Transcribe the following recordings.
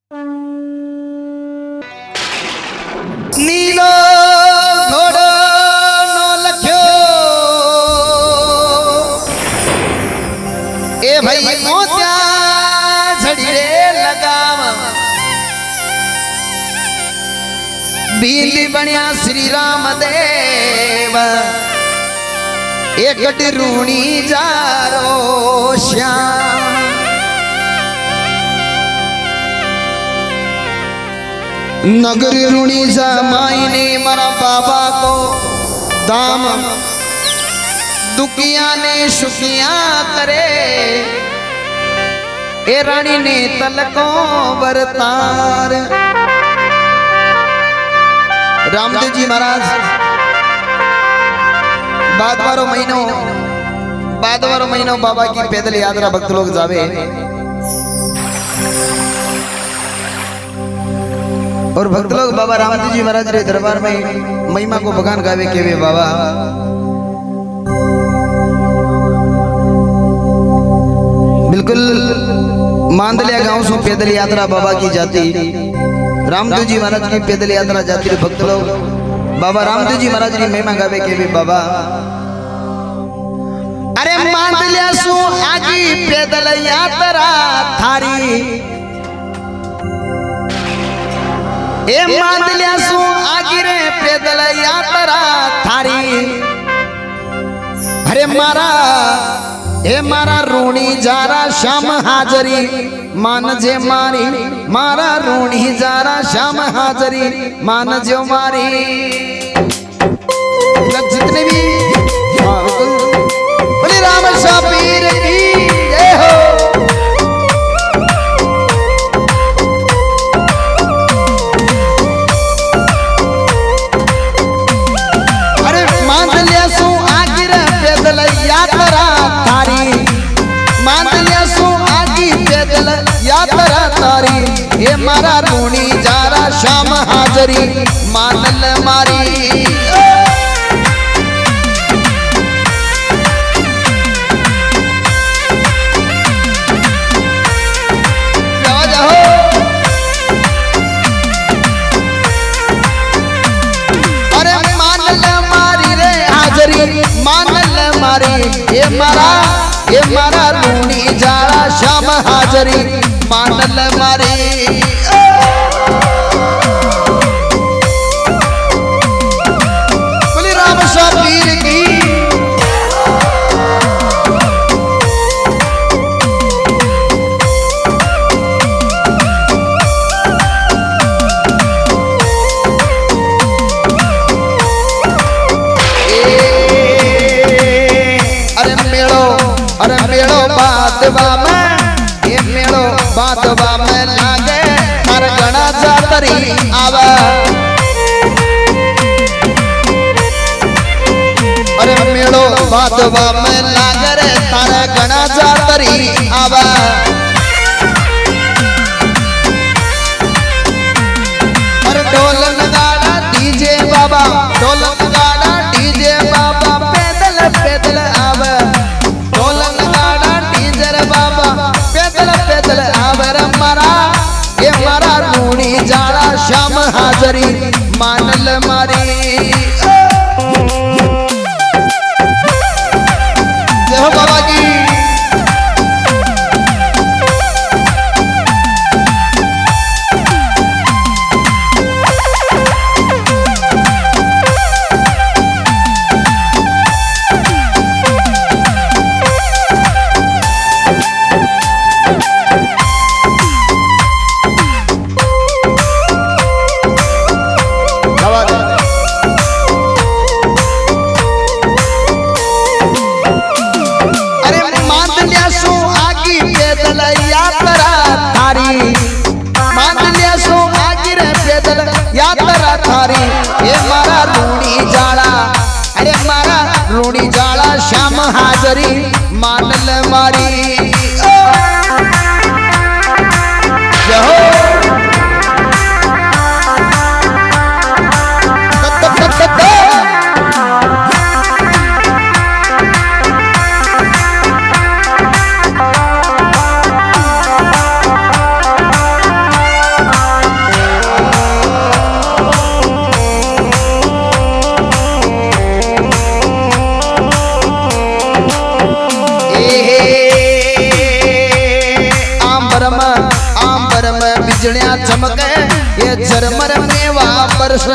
नीलो घोड़ो नो लख्यो ए भाई मोत्या झड़ी रे लगाव बीली बनिया श्री राम देव एक रूणी जारो श्याम नगरी रूणी जा माई ने मारा बाबा को दाम दुखिया ने सुखिया करे ए रानी ने तलको बरतार। रामदेव जी महाराज बाद वारो महीनो बाबा की पैदल यात्रा भक्त लोग जावे और भक्त लोग बाबा रामदेव जी महाराज रे दरबार में महिमा को बगान गावे के वे बाबा बिल्कुल मांदलिया गांव से पैदल यात्रा बाबा की जाती। रामदेव जी महाराज की पैदल यात्रा जाती है भक्त लोग बाबा रामदेव जी महाराज की महिमा गावे के वे बाबा। अरे मांदलिया सु आगी पैदल यात्रा थारी ए मांदलिया सु आगी रे पैदल यात्रा थारी। अरे मारा रूणी जारा श्याम हाजरी मान जे मारी मारा रूणी जारा श्याम हाजरी मान जो मारी। जितने भी बोले राम शापीर की जय हो। अरे मांदलिया सु आगी रे पैदल यात्रा थारी मांदलिया सु आगी पैदल यात्रा तारी ये मारा रूणी जारा श्याम हाजरी मानल मारी। अरे मानल मारी रे हाजरी मानल मारी ये मारा रूणी जारा श्याम हाजरी मानल मारी। बोले राम शापीर की अरे मेड़ो बातवा में ये मेड़ो बातवा में लागे हर गणा जातरी आवा। अरे मेड़ो बातवा में लागे रे तारा गणा जातरी आवा। अरे ढोल नगाड़ा डीजे बाबा ढोल नगाड़ा डीजे बाबा पैदल पैदल आवा। पैदल आवर मारा रूणी जारा श्याम हाजरी मानल मारी। जय हो बाबा की। यात्रा थारी ये मारा रूणी जाड़ा अरे मारा रूणी जाड़ा श्याम हाजरी मानल मारी। बिजलियां चमके ये झरमर मेवा बरस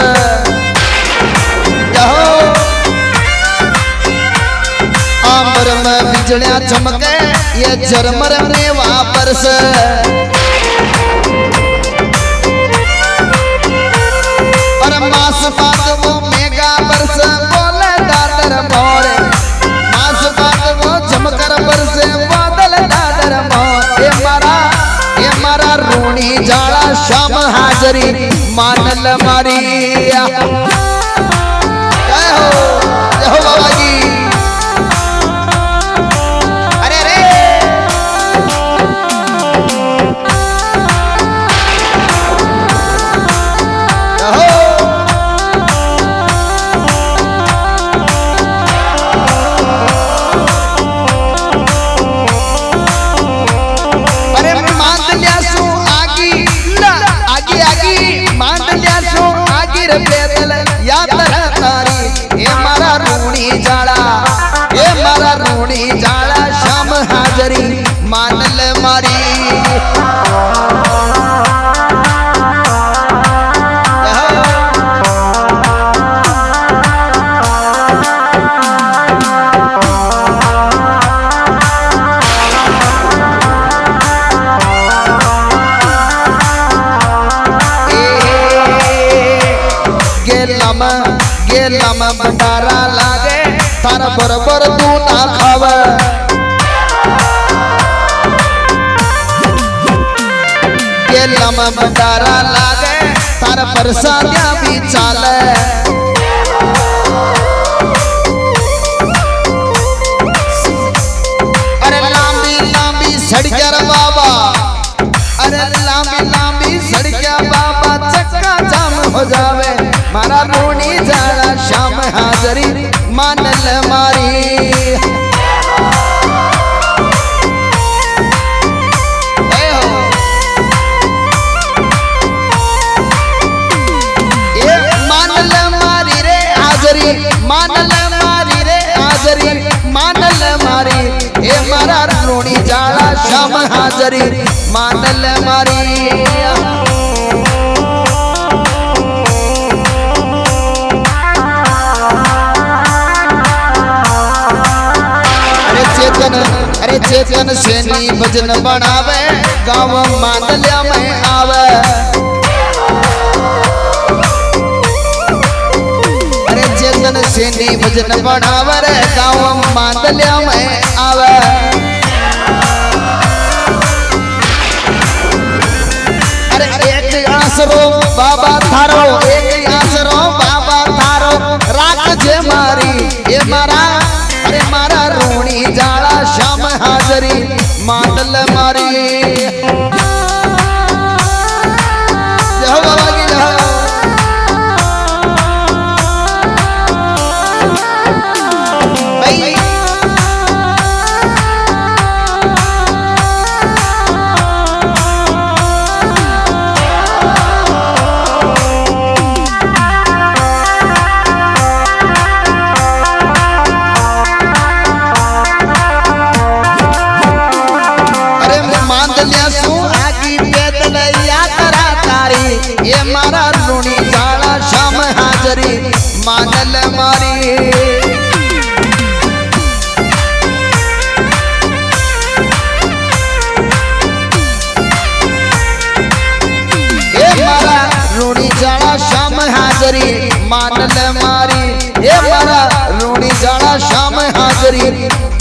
आंबर में बिजलियां चमके ये झरमर मेवा बरस और मास बात वो मेगा बरस बोले दादर मोर मास बात वो चमकर बरस बादल दादर मोर ये मारा रूणी जाला शाम हाजरी मानल मारी जय हो बाबा जी पैदल यात्रा तारी ये मारा रूणी जाला शाम हाजरी मानल मारी गेलम भंडारा लागे तार बरोबर तू ना खाव गेलम भंडारा लागे तार प्रसादिया भी चाले अरे लांबी लांबी सड़कर बाबा अरे लांबी सड़किया बाबा चक्का जाम हो जावे मारा रूणी जाला शाम हाजरी मानल मारी ये मानल मारी रे हाजरी मानल मारी रे हाजरी मानल मारी ये मारा रूणी जाला शाम हाजरी मानल मारी अरे चेतन सेनी भजन बनावे गाँव मांदलिया में आवे अरे चेतन सेनी भजन बनावे रे गाँव मांदलिया में आवे अरे एक आसरो बाबा थारो एक आसरो बाबा थारो राख जे मारी ये मारा अरे मारा रूणी जाला शाम हाजरी मांडल मारी जय बाबा की जय ये मारा रूणी जाला शाम हाजरी मानल मारी ये मारा रूणी जाला शाम हाजरी मानल मारी ये मारा रूणी जाला शाम हाजरी